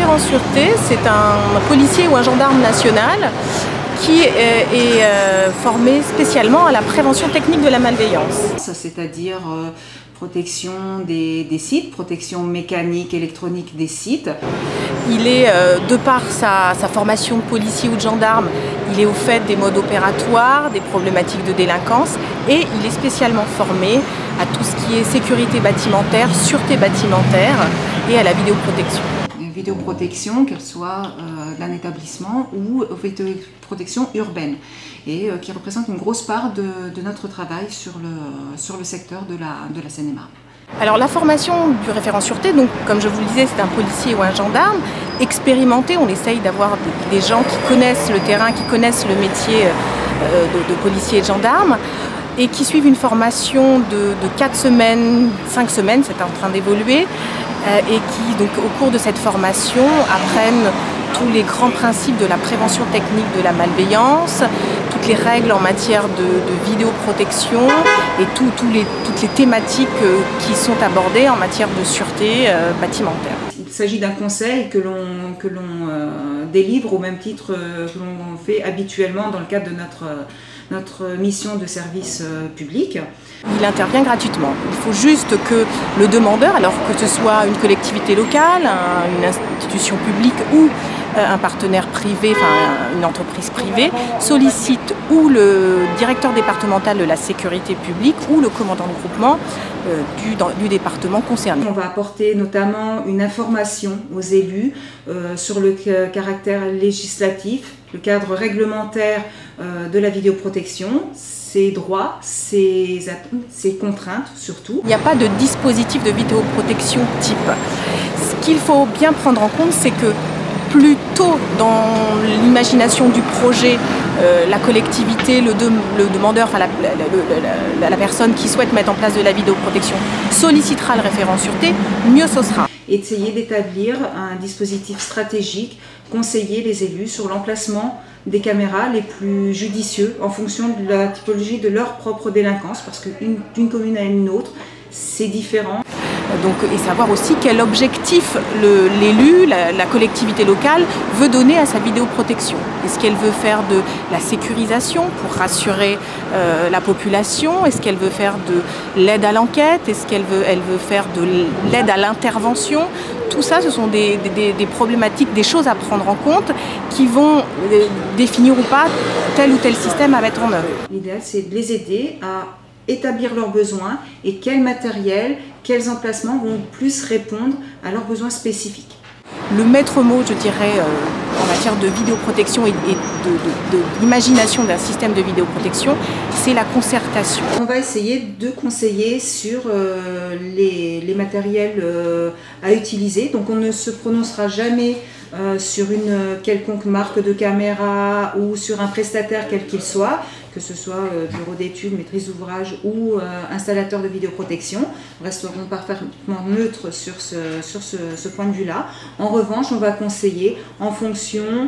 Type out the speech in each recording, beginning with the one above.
référent sûreté, c'est un policier ou un gendarme national qui est formé spécialement à la prévention technique de la malveillance. C'est-à-dire protection des sites, protection mécanique, électronique des sites. Il est, de par sa formation de policier ou de gendarme, il est au fait des modes opératoires, des problématiques de délinquance et il est spécialement formé à tout ce qui est sécurité bâtimentaire, sûreté bâtimentaire et à la vidéoprotection. Vidéoprotection, qu'elle soit d'un établissement ou vidéoprotection urbaine et qui représente une grosse part de notre travail sur le secteur de la Seine-et-Marne. Alors la formation du référent sûreté, donc comme je vous le disais, c'est un policier ou un gendarme expérimenté. On essaye d'avoir des gens qui connaissent le terrain, qui connaissent le métier de policier et de gendarme et qui suivent une formation de 4 semaines, 5 semaines, c'est en train d'évoluer, et qui donc au cours de cette formation apprennent tous les grands principes de la prévention technique de la malveillance, toutes les règles en matière de vidéoprotection et toutes les thématiques qui sont abordées en matière de sûreté bâtimentaire. Il s'agit d'un conseil que l'on délivre au même titre que l'on fait habituellement dans le cadre de notre mission de service public. Il intervient gratuitement. Il faut juste que le demandeur, alors que ce soit une collectivité locale, une institution publique ou un partenaire privé, enfin une entreprise privée, sollicite ou le directeur départemental de la sécurité publique ou le commandant de groupement du département concerné. On va apporter notamment une information aux élus sur le caractère législatif, le cadre réglementaire de la vidéoprotection, ses droits, ses contraintes surtout. Il n'y a pas de dispositif de vidéoprotection type. Ce qu'il faut bien prendre en compte, c'est que plus tôt dans l'imagination du projet, la collectivité, le demandeur, enfin la personne qui souhaite mettre en place de la vidéoprotection sollicitera le référent sûreté, mieux ce sera. Essayer d'établir un dispositif stratégique, conseiller les élus sur l'emplacement des caméras les plus judicieux en fonction de la typologie de leur propre délinquance, parce qu'une commune à une autre, c'est différent. Donc, et savoir aussi quel objectif l'élu, la collectivité locale veut donner à sa vidéoprotection. Est-ce qu'elle veut faire de la sécurisation pour rassurer la population? Est-ce qu'elle veut faire de l'aide à l'enquête? Est-ce qu'elle veut faire de l'aide à l'intervention? Tout ça, ce sont des problématiques, des choses à prendre en compte qui vont définir ou pas tel ou tel système à mettre en œuvre. L'idéal, c'est de les aider à établir leurs besoins et quel matériel, quels emplacements vont plus répondre à leurs besoins spécifiques. Le maître mot, je dirais, en matière de vidéoprotection et de l'imagination d'un système de vidéoprotection, c'est la concertation. On va essayer de conseiller sur les matériels à utiliser. Donc on ne se prononcera jamais sur une quelconque marque de caméra ou sur un prestataire quel qu'il soit, que ce soit bureau d'études, maîtrise d'ouvrage ou installateur de vidéoprotection. Nous resterons parfaitement neutres sur ce point de vue-là. En revanche, on va conseiller en fonction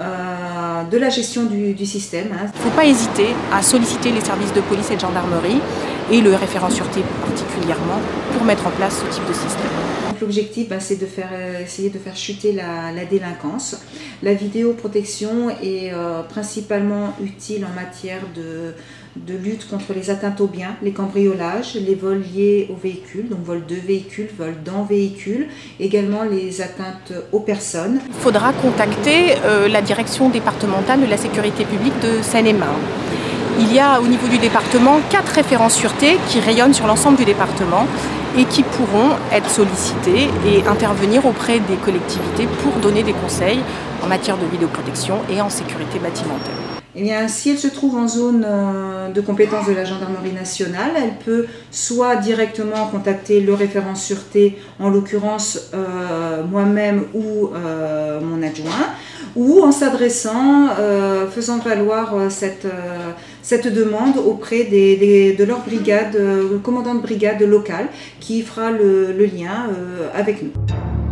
de la gestion du système. Il ne faut pas hésiter à solliciter les services de police et de gendarmerie et le référent sûreté particulièrement pour mettre en place ce type de système. L'objectif, c'est essayer de faire chuter la délinquance. La vidéoprotection est principalement utile en matière de lutte contre les atteintes aux biens, les cambriolages, les vols liés aux véhicules, donc vol de véhicules, vol dans véhicules, également les atteintes aux personnes. Il faudra contacter la direction départementale de la sécurité publique de Seine-et-Marne. Il y a au niveau du département 4 référents sûreté qui rayonnent sur l'ensemble du département et qui pourront être sollicités et intervenir auprès des collectivités pour donner des conseils en matière de vidéoprotection et en sécurité bâtimentaire. Eh bien, si elle se trouve en zone de compétence de la gendarmerie nationale, elle peut soit directement contacter le référent sûreté, en l'occurrence moi-même ou mon adjoint, ou en s'adressant, faisant valoir cette demande auprès de leur brigade, commandant de brigade locale, qui fera le lien avec nous.